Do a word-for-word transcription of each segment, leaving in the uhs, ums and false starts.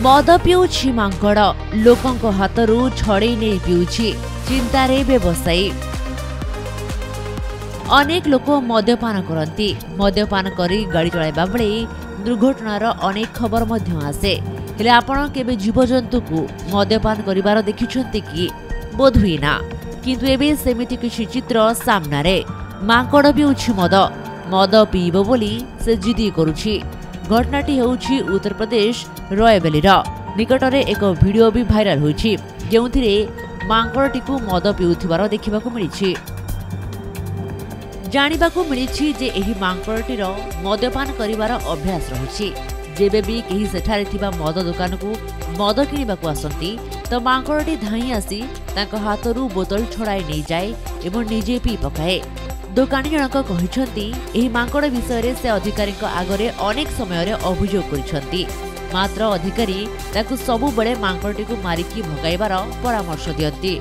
मद पिउछि मांकड़ लोकंक हातरू छड़े नहीं पिउछि चिंतारे व्यवसायी। अनेक लोक मद्यपान करती मद्यपान करी गाड़ी चलाइबा बेले दुर्घटनार अनेक खबर मध्य आसे। हेले आपण केबे जीवजंतु को मद्यपान करिवार देखिछन्ति कि बोध हुई ना, किंतु एबे सेमिति किछि चित्र सामना रे। मांकड़ पिउछि मद मद पीब बोली से जिदी करुछि। घटनाटी हेउछि उत्तर प्रदेश रयबेलीर निकटरे एक वीडियो भी भाइराल होइछि जेउथिरे मांकड़टी को मद पिउथिबार देखिबाकू मिलिछि। जानिबाकू मिलिछि जे एही मांकड़टीर मद्यपान करिवार अभ्यास रहिछि। जेबे भी केही सेठारे थिबा मद दुकान को मद किनिबाकू आसंती तो मांकड़टी धाई आसी तांको हातरू बोतल छड़ाई नहीं जाए एवं निजे पी पकाए। दुकानी जनक कहिसंती एही मांकड़ विषय से अधिकारी आगरे अनेक समय अभियोग करिसंती, मात्र अधिकारी ताकू सबु बळे मांकड़टी को मारिकी भगाइबार परामर्श दियंती।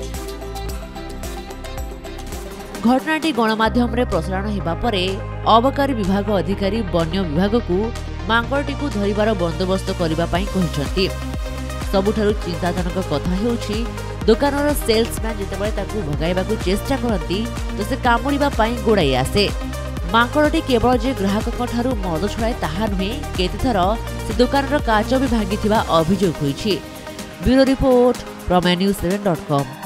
घटनाटी गणमाध्यम रे प्रसारण हेबा परे अबकारी विभाग अधिकारी वन्य विभाग को मांकड़टी को धरिबार बंदोबस्त करिबा पई कहिसंती। सबुठारु चिंताजनक कथा हेउछि दुकानर सेल्समैन जेतेबेले ताकू भगाइबाकू चेष्टा करती तो से कामुड़िबा पई गोड़ाई आसे। मांकड़टी केवल जे ग्राहकक ठारू मद छड़ाए ताहा नुहे, केतेथर से दुकानर काच भी भांगिथिबा अभियोग होइछि। Bureau report Prameya news seven dot com.